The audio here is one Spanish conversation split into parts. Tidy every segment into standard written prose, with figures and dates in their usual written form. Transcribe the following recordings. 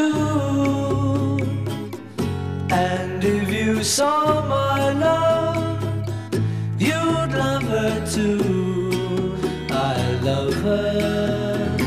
too. And if you saw my love, you'd love her too. I love her.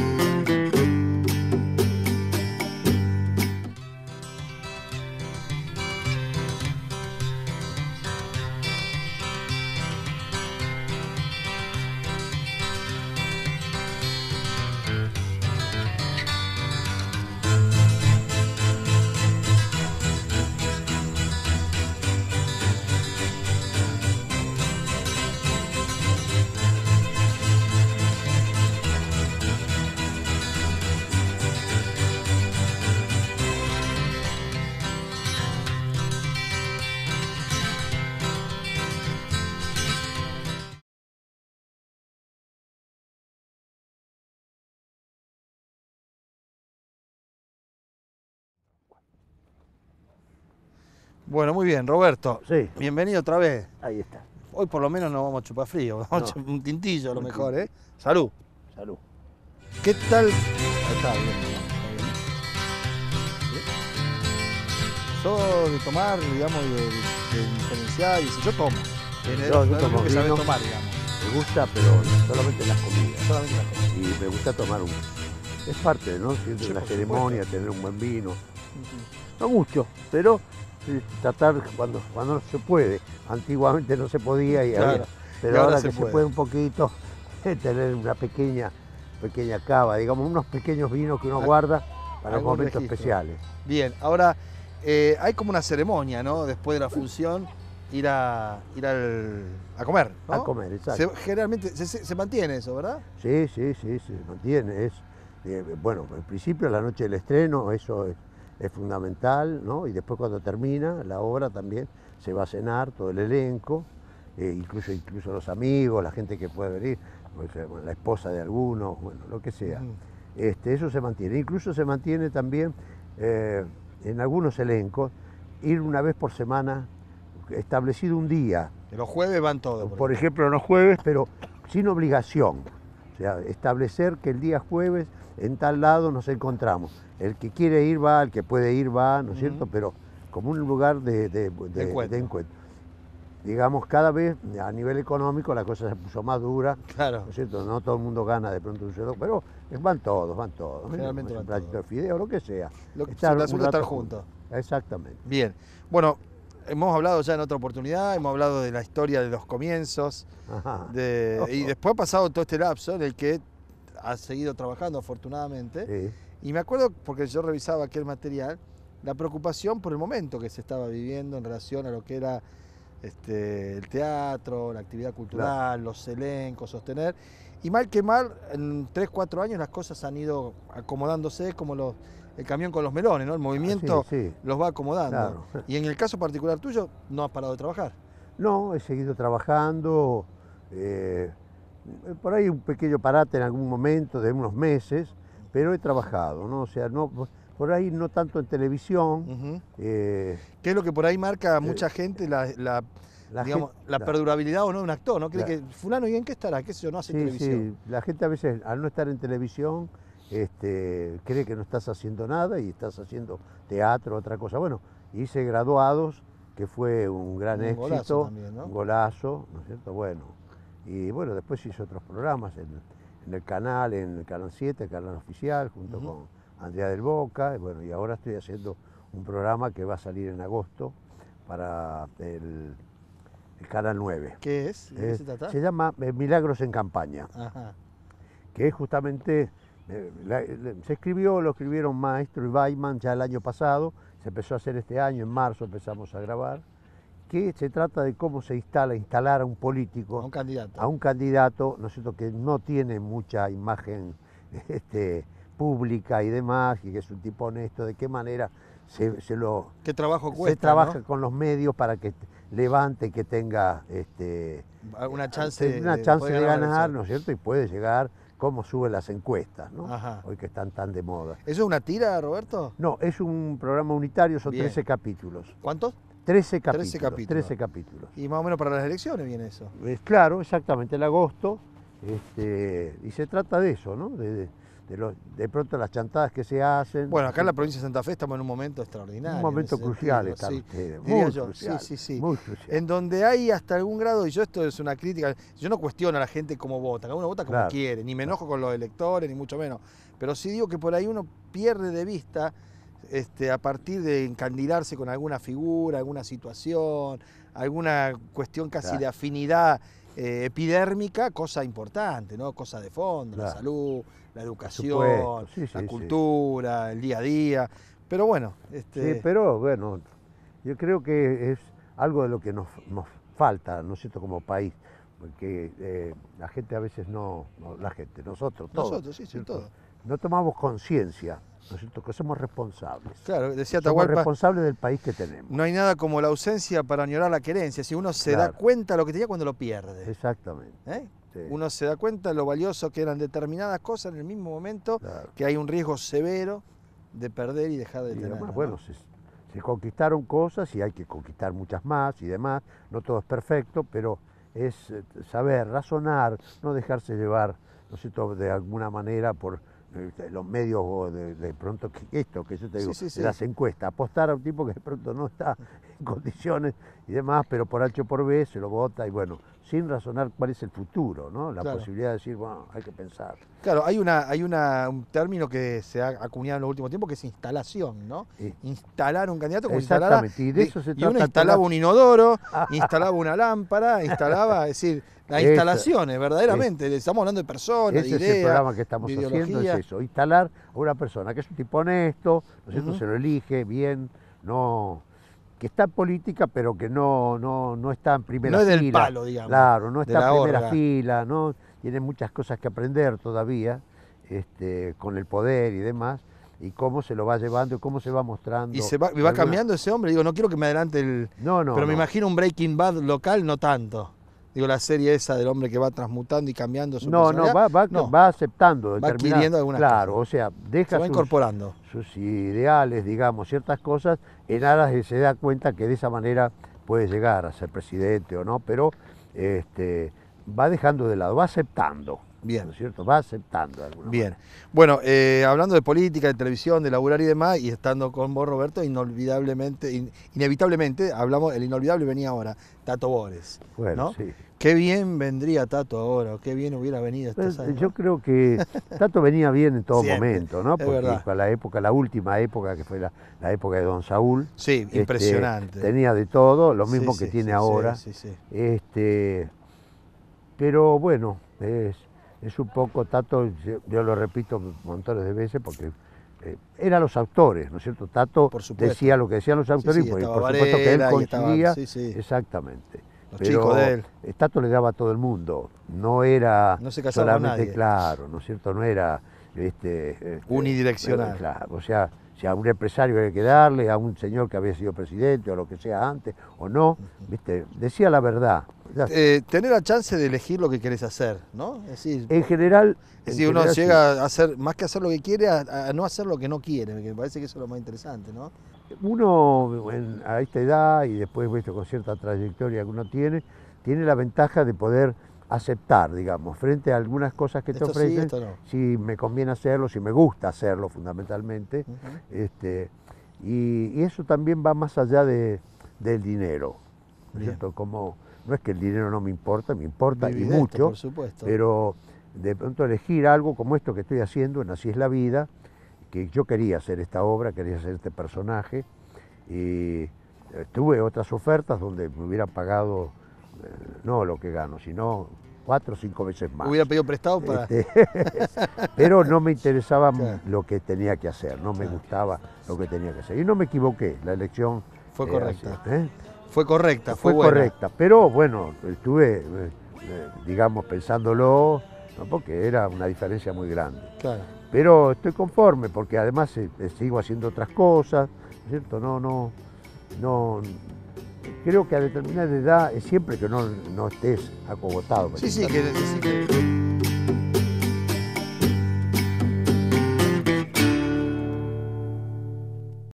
Bueno, muy bien, Roberto. Sí. Bienvenido otra vez. Ahí está. Hoy por lo menos no vamos a chupar frío, vamos a No. chupar un tintillo a lo mejor, ¿eh? Salud. Salud. ¿Qué tal? Ahí está bien, ¿no? Yo de tomar, digamos, de diferenciar, y si yo tomo. Yo tomo que saber vino. tomar, digamos. Me gusta, pero solamente las comidas. Solamente las cosas. Y me gusta tomar un... Es parte, ¿no? Siempre Sí, una por ceremonia, tener un buen vino. No mucho, pero tratar cuando no se puede. Antiguamente no se podía y Claro. había, pero Y ahora ahora se que puede. se puede un poquito, tener una pequeña cava, digamos, unos pequeños vinos que uno guarda para los algún momentos registro. especiales. Bien, ahora hay como una ceremonia, ¿no? Después de la función, ir a comer, ¿no? A comer, exacto. Generalmente se mantiene eso, ¿verdad? Sí, se mantiene. Bueno, al principio, la noche del estreno, eso es fundamental, ¿no? Y después cuando termina la obra también se va a cenar todo el elenco, incluso los amigos, la gente que puede venir, la esposa de algunos, bueno, lo que sea. Eso se mantiene. Incluso se mantiene también en algunos elencos, ir una vez por semana, establecido un día. Los jueves van todos. Por ejemplo, los jueves, pero sin obligación. O sea, establecer que el día jueves en tal lado nos encontramos. El que quiere ir va, el que puede ir va, ¿no es cierto? Pero como un lugar de encuentro. Digamos, cada vez a nivel económico la cosa se puso más dura, Claro. ¿no es cierto? No todo el mundo gana de pronto un sueldo, pero van todos. Generalmente Un van platito todos. de fideo, lo que sea. El un asunto es rato estar juntos. Exactamente. Bien. Bueno, hemos hablado ya en otra oportunidad, hemos hablado de la historia de los comienzos, Ajá. y después ha pasado todo este lapso en el que has seguido trabajando afortunadamente. Sí. Y me acuerdo, porque yo revisaba aquel material, la preocupación por el momento que se estaba viviendo en relación a lo que era el teatro, la actividad cultural, Claro. los elencos, sostener. Y mal que mal, en 3, 4 años las cosas han ido acomodándose como el camión con los melones, ¿no? El movimiento Sí. los va acomodando. Claro. Y en el caso particular tuyo, no has parado de trabajar. No, he seguido trabajando, por ahí un pequeño parate en algún momento de unos meses, pero he trabajado, ¿no? O sea, no, por ahí no tanto en televisión. ¿Qué es lo que por ahí marca a mucha gente la perdurabilidad o no de un actor? ¿No? Cree que fulano, ¿y en qué estará? ¿Qué sé yo? No hace televisión. Sí, la gente a veces al no estar en televisión cree que no estás haciendo nada y estás haciendo teatro, otra cosa. Bueno, hice Graduados, que fue un gran éxito, golazo también, ¿no? un golazo, ¿no es cierto? Bueno, y bueno, después hice otros programas en el canal 7, el canal oficial, junto con Andrea del Boca, y ahora estoy haciendo un programa que va a salir en agosto para el Canal 9. ¿Qué es? ¿De qué se trata? Se llama Milagros en Campaña, que es justamente, lo escribieron Maestro y Baiman ya el año pasado, se empezó a hacer este año, en marzo empezamos a grabar, que se trata de cómo se instalar a un político, a un candidato, ¿no es cierto?, que no tiene mucha imagen pública y demás, y que es un tipo honesto, de qué manera ¿Qué trabajo cuesta? Se trabaja, ¿no?, con los medios para que levante, que tenga una chance de ganar, ¿no es cierto? Y puede llegar, cómo suben las encuestas, ¿no? Hoy que están tan de moda. ¿Eso es una tira, Roberto? No, es un programa unitario, son 13 capítulos. ¿Cuántos? 13 capítulos. Y más o menos para las elecciones viene eso. Claro, exactamente, en agosto. Y se trata de eso, ¿no? de pronto las chantadas que se hacen. Bueno, acá en la provincia de Santa Fe estamos en un momento extraordinario. Un momento en ese crucial sentido, están sí. ustedes, Diría muy yo, crucial, sí. muy crucial. En donde hay hasta algún grado, y yo esto es una crítica, yo no cuestiono a la gente cómo vota, cada uno vota como Claro. quiere, ni me enojo con los electores, ni mucho menos, pero sí digo que por ahí uno pierde de vista a partir de encandilarse con alguna figura, alguna situación, alguna cuestión casi Claro. de afinidad epidérmica, cosa importante, ¿no? Cosa de fondo, la Claro. salud, la educación, supuesto, sí, la sí. cultura, el día a día. Pero bueno, Sí, pero bueno, yo creo que es algo de lo que nos falta, ¿no es cierto?, como país, porque la gente a veces nosotros, todos, nosotros, sí, ¿cierto? todo. No tomamos conciencia, ¿no es cierto?, que somos responsables. Claro, decía Somos Atahualpa, responsables del país que tenemos. no hay nada como la ausencia para añorar la querencia. Si uno se da Claro. cuenta de lo que tenía cuando lo pierde. Exactamente. ¿Eh? Sí. Uno se da cuenta de lo valioso que eran determinadas cosas en el mismo momento, Claro. que hay un riesgo severo de perder y dejar de Y tener. además, ¿no? bueno, se conquistaron cosas y hay que conquistar muchas más y demás. No todo es perfecto, pero es saber, razonar, no dejarse llevar, ¿no es cierto?, de alguna manera por los medios o de pronto que yo te digo, Sí. de las encuestas, apostar a un tipo que de pronto no está en condiciones y demás, pero por H o por B se lo vota y bueno, sin razonar cuál es el futuro, ¿no? La Claro. posibilidad de decir, bueno, hay que pensar. Claro, hay un término que se ha acuñado en los últimos tiempos que es instalación, ¿no? Y- Instalar un candidato como instalar. Exactamente, y de eso se Y trata uno toda instalaba la- un inodoro, instalaba una lámpara, instalaba, es decir, las Esa- instalaciones, verdaderamente. Estamos hablando de personas, Ese de es ideas. el programa que estamos de haciendo, ideología. es eso, instalar a una persona que es un tipo honesto, ¿no es cierto?, Ujú. se lo elige bien, no, que está en política pero que no está en primera No es del fila. palo, digamos, Claro, no de está la en primera horda. fila, ¿no? Tiene muchas cosas que aprender todavía, con el poder y demás, y cómo se lo va llevando y cómo se va mostrando. Y va alguna- cambiando ese hombre. Digo, no quiero que me adelante el. No, pero me no. imagino un Breaking Bad local, no tanto. Digo, la serie esa del hombre que va transmutando y cambiando su No, personalidad. va aceptando Va determinadas- adquiriendo algunas Claro, cosas. o sea, Se deja va incorporando. sus ideales, digamos, ciertas cosas, en aras de se da cuenta que de esa manera puede llegar a ser presidente o no, pero va dejando de lado, va aceptando. Bien. ¿No es cierto? Va aceptando de alguna Bien. Bueno, hablando de política, de televisión, de laburar y demás, y estando con vos, Roberto, inevitablemente, hablamos, el inolvidable venía ahora, Tato Bores. Bueno, ¿no? sí. Qué bien vendría Tato ahora, o qué bien hubiera venido estos años. Yo creo que Tato venía bien en todo Siempre, momento, ¿no? es Porque verdad. con la última época, que fue la época de Don Saúl, Sí, impresionante. tenía de todo, lo Sí, mismo que sí, tiene sí, ahora. sí, sí. Pero bueno, es un poco, Tato, yo lo repito montones de veces porque eran los autores, ¿no es cierto? Tato Por supuesto. decía lo que decían los autores sí, y por estaba supuesto que él Varela y coincidía. estaba- sí, sí. Exactamente. Los Pero chicos de él. Tato le daba a todo el mundo, no era No se casaba con solamente, nadie. claro, ¿no es cierto? No era Unidireccional. claro, o sea, si a un empresario había que darle, a un señor que había sido presidente o lo que sea antes o no, ¿viste? Decía la verdad. Tener la chance de elegir lo que querés hacer, ¿no? Es decir, En general, uno sí. llega a hacer, más que hacer lo que quiere, a no hacer lo que no quiere, que me parece que eso es lo más interesante, ¿no? Uno a esta edad y después con cierta trayectoria que uno tiene la ventaja de poder aceptar, digamos, frente a algunas cosas que te Esto sí, ofrecen, esto no. si me conviene hacerlo, si me gusta hacerlo fundamentalmente, y eso también va más allá del dinero, ¿no es Bien. cierto? Como, no es que el dinero no me importa, me importa y Evidente, mucho, por supuesto. pero de pronto elegir algo como esto que estoy haciendo en Así es la vida, que yo quería hacer esta obra, quería hacer este personaje, y tuve otras ofertas donde me hubieran pagado no lo que gano, sino 4 o 5 veces más. Hubiera pedido prestado para... Pero no me interesaba Claro. lo que tenía que hacer, no me Claro. gustaba lo que tenía que hacer. Y no me equivoqué, la elección Fue era correcta. así, ¿eh? Fue correcta, Fue buena. correcta, pero bueno, estuve, digamos, pensándolo, ¿no? Porque era una diferencia muy grande. Claro. Pero estoy conforme, porque además sigo haciendo otras cosas, ¿no es cierto? No, creo que a determinada edad, siempre que no estés acogotado. Sí, que